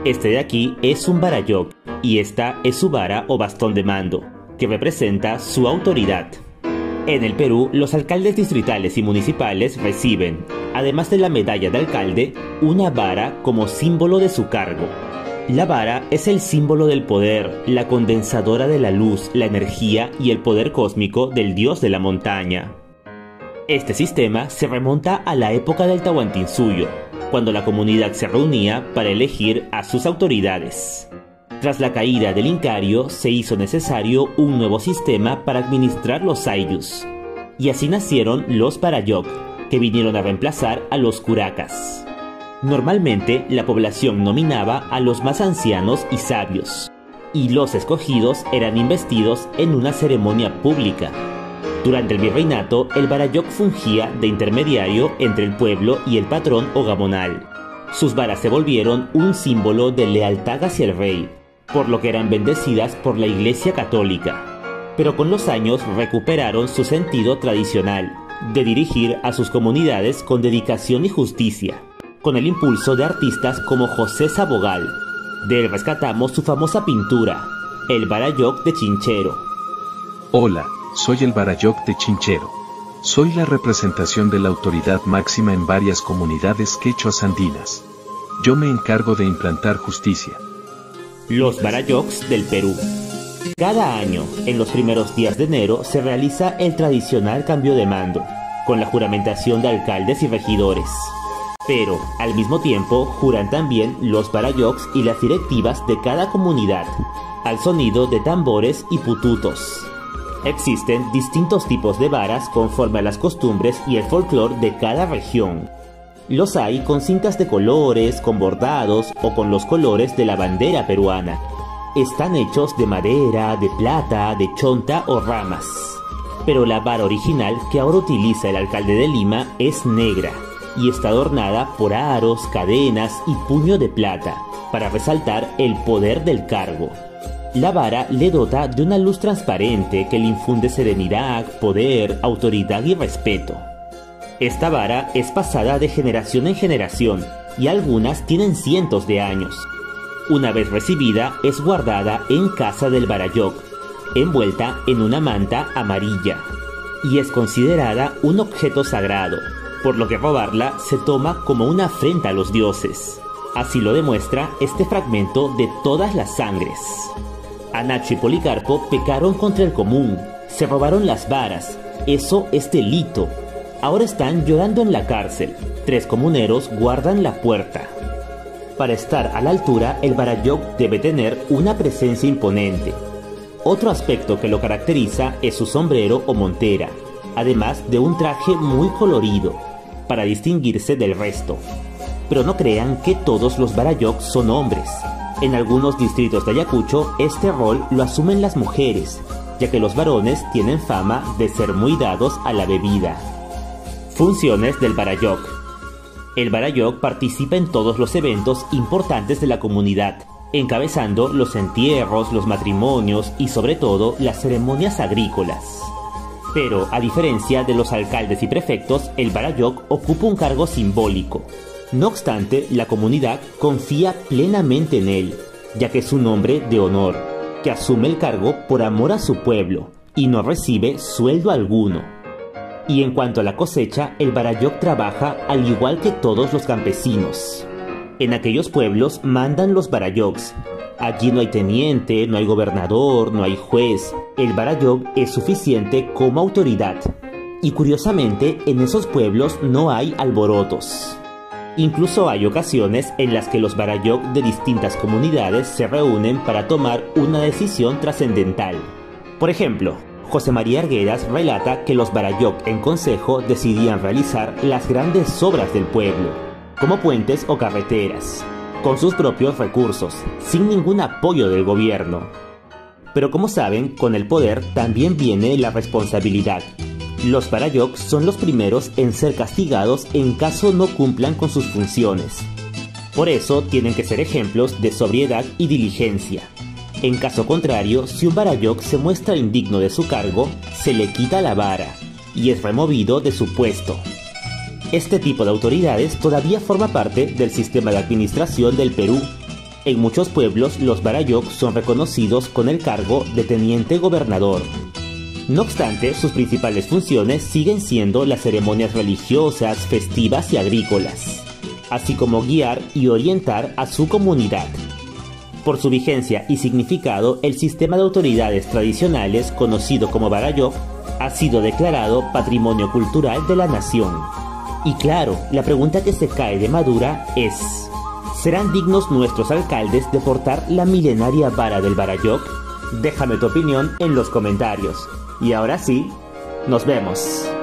Este de aquí es un barayok y esta es su vara o bastón de mando, que representa su autoridad. En el Perú, los alcaldes distritales y municipales reciben, además de la medalla de alcalde, una vara como símbolo de su cargo. La vara es el símbolo del poder, la condensadora de la luz, la energía y el poder cósmico del dios de la montaña. Este sistema se remonta a la época del Tahuantinsuyo, cuando la comunidad se reunía para elegir a sus autoridades. Tras la caída del Incario, se hizo necesario un nuevo sistema para administrar los ayllus, y así nacieron los barayok, que vinieron a reemplazar a los curacas. Normalmente, la población nominaba a los más ancianos y sabios, y los escogidos eran investidos en una ceremonia pública. Durante el virreinato, el barayok fungía de intermediario entre el pueblo y el patrón o gamonal. Sus varas se volvieron un símbolo de lealtad hacia el rey, por lo que eran bendecidas por la Iglesia Católica. Pero con los años recuperaron su sentido tradicional, de dirigir a sus comunidades con dedicación y justicia, con el impulso de artistas como José Sabogal. De él rescatamos su famosa pintura, el barayok de Chinchero. Hola, soy el barayok de Chinchero. Soy la representación de la autoridad máxima en varias comunidades quechuas andinas. Yo me encargo de implantar justicia. Los barayoks del Perú. Cada año, en los primeros días de enero, se realiza el tradicional cambio de mando, con la juramentación de alcaldes y regidores. Pero, al mismo tiempo, juran también los barayoks y las directivas de cada comunidad, al sonido de tambores y pututos. Existen distintos tipos de varas conforme a las costumbres y el folclore de cada región. Los hay con cintas de colores, con bordados o con los colores de la bandera peruana. Están hechos de madera, de plata, de chonta o ramas. Pero la vara original que ahora utiliza el alcalde de Lima es negra y está adornada por aros, cadenas y puño de plata, para resaltar el poder del cargo. La vara le dota de una luz transparente que le infunde serenidad, poder, autoridad y respeto. Esta vara es pasada de generación en generación y algunas tienen cientos de años. Una vez recibida, es guardada en casa del barayok, envuelta en una manta amarilla, y es considerada un objeto sagrado, por lo que robarla se toma como una afrenta a los dioses. Así lo demuestra este fragmento de Todas las Sangres. Anacho y Policarpo pecaron contra el común, se robaron las varas, eso es delito. Ahora están llorando en la cárcel, 3 comuneros guardan la puerta. Para estar a la altura, el barayok debe tener una presencia imponente. Otro aspecto que lo caracteriza es su sombrero o montera, además de un traje muy colorido, para distinguirse del resto. Pero no crean que todos los barayok son hombres. En algunos distritos de Ayacucho, este rol lo asumen las mujeres, ya que los varones tienen fama de ser muy dados a la bebida. Funciones del barayok. El barayok participa en todos los eventos importantes de la comunidad, encabezando los entierros, los matrimonios y sobre todo las ceremonias agrícolas. Pero, a diferencia de los alcaldes y prefectos, el barayok ocupa un cargo simbólico. No obstante, la comunidad confía plenamente en él, ya que es un hombre de honor, que asume el cargo por amor a su pueblo y no recibe sueldo alguno. Y en cuanto a la cosecha, el barayok trabaja al igual que todos los campesinos. En aquellos pueblos mandan los barayoks. Allí no hay teniente, no hay gobernador, no hay juez. El barayok es suficiente como autoridad. Y curiosamente, en esos pueblos no hay alborotos. Incluso hay ocasiones en las que los barayok de distintas comunidades se reúnen para tomar una decisión trascendental. Por ejemplo, José María Arguedas relata que los barayok en consejo decidían realizar las grandes obras del pueblo, como puentes o carreteras, con sus propios recursos, sin ningún apoyo del gobierno. Pero como saben, con el poder también viene la responsabilidad. Los barayok son los primeros en ser castigados en caso no cumplan con sus funciones. Por eso tienen que ser ejemplos de sobriedad y diligencia. En caso contrario, si un barayok se muestra indigno de su cargo, se le quita la vara y es removido de su puesto. Este tipo de autoridades todavía forma parte del sistema de administración del Perú. En muchos pueblos los Barayok son reconocidos con el cargo de teniente gobernador. No obstante, sus principales funciones siguen siendo las ceremonias religiosas, festivas y agrícolas, así como guiar y orientar a su comunidad. Por su vigencia y significado, el sistema de autoridades tradicionales, conocido como Barayok, ha sido declarado Patrimonio Cultural de la Nación. Y claro, la pregunta que se cae de madura es: ¿serán dignos nuestros alcaldes de portar la milenaria vara del Barayok? Déjame tu opinión en los comentarios. Y ahora sí, nos vemos.